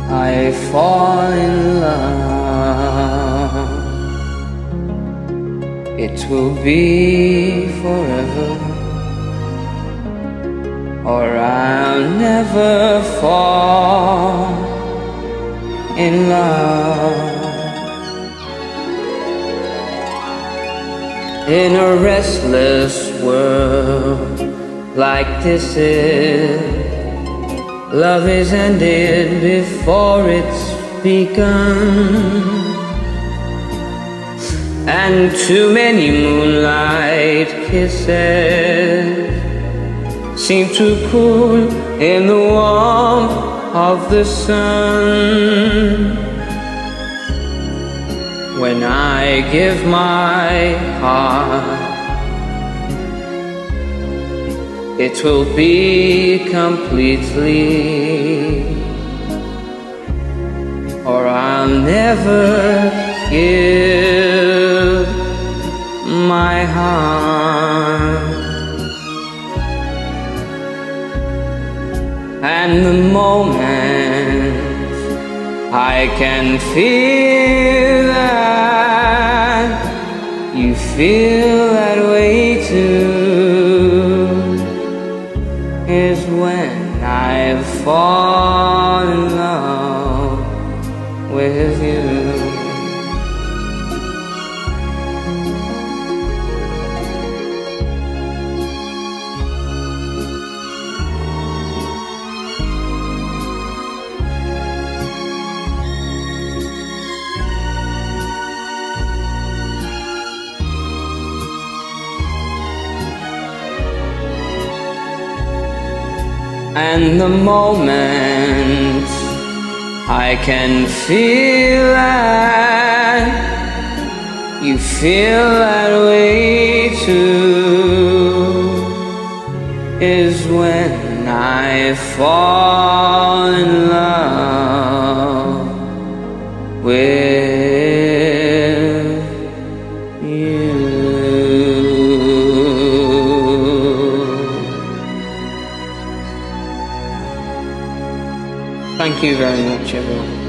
I fall in love. It will be forever, or I'll never fall in love. In a restless world like this is, love is ended before it's begun. And too many moonlight kisses seem to cool in the warmth of the sun. When I give my heart, it will be completely, or I'll never give my heart. And the moment I can feel that you feel that way too is when I fall in love with you. And the moment I can feel that you feel that way too is when I fall in love with you. Thank you very much, everyone.